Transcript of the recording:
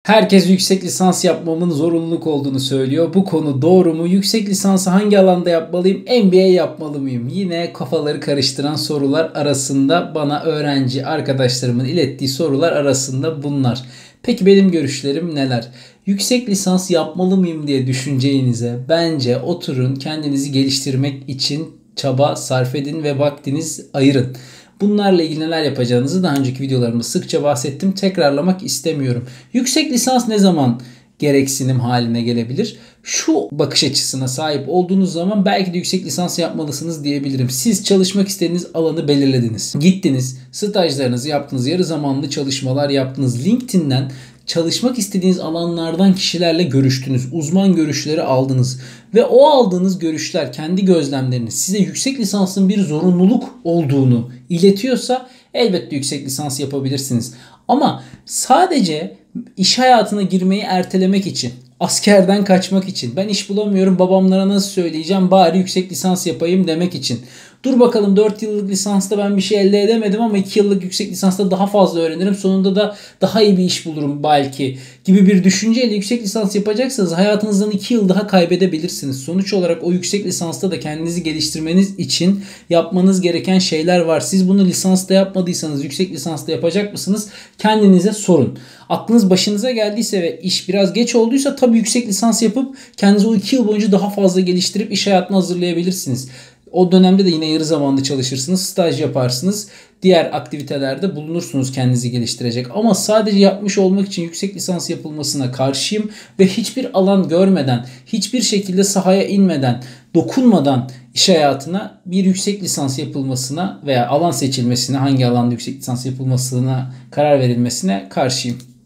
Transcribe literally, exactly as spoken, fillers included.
Herkes yüksek lisans yapmamın zorunluluk olduğunu söylüyor. Bu konu doğru mu? Yüksek lisansı hangi alanda yapmalıyım? M B A yapmalı mıyım? Yine kafaları karıştıran sorular arasında bana öğrenci arkadaşlarımın ilettiği sorular arasında bunlar. Peki benim görüşlerim neler? Yüksek lisans yapmalı mıyım diye düşüneceğinize bence oturun, kendinizi geliştirmek için çaba sarf edin ve vaktiniz ayırın. Bunlarla ilgili neler yapacağınızı daha önceki videolarımda sıkça bahsettim. Tekrarlamak istemiyorum. Yüksek lisans ne zaman gereksinim haline gelebilir? Şu bakış açısına sahip olduğunuz zaman belki de yüksek lisans yapmalısınız diyebilirim. Siz çalışmak istediğiniz alanı belirlediniz. Gittiniz, stajlarınızı yaptınız, yarı zamanlı çalışmalar yaptınız. LinkedIn'den çalışmak istediğiniz alanlardan kişilerle görüştünüz. Uzman görüşleri aldınız. Ve o aldığınız görüşler, kendi gözlemleriniz size yüksek lisansın bir zorunluluk olduğunu iletiyorsa elbette yüksek lisans yapabilirsiniz. Ama sadece iş hayatına girmeyi ertelemek için, askerden kaçmak için, ben iş bulamıyorum babamlara nasıl söyleyeceğim bari yüksek lisans yapayım demek için. Dur bakalım dört yıllık lisansta ben bir şey elde edemedim ama iki yıllık yüksek lisansta daha fazla öğrenirim. Sonunda da daha iyi bir iş bulurum belki gibi bir düşünceyle yüksek lisans yapacaksanız hayatınızdan iki yıl daha kaybedebilirsiniz. Sonuç olarak o yüksek lisansta da kendinizi geliştirmeniz için yapmanız gereken şeyler var. Siz bunu lisansta yapmadıysanız yüksek lisansta yapacak mısınız? Kendinize sorun. Aklınız başınıza geldiyse ve iş biraz geç olduysa tabii yüksek lisans yapıp kendinizi o iki yıl boyunca daha fazla geliştirip iş hayatına hazırlayabilirsiniz. O dönemde de yine yarı zamanlı çalışırsınız, staj yaparsınız. Diğer aktivitelerde bulunursunuz kendinizi geliştirecek. Ama sadece yapmış olmak için yüksek lisans yapılmasına karşıyım. Ve hiçbir alan görmeden, hiçbir şekilde sahaya inmeden, dokunmadan iş hayatına bir yüksek lisans yapılmasına veya alan seçilmesine, hangi alanda yüksek lisans yapılmasına karar verilmesine karşıyım.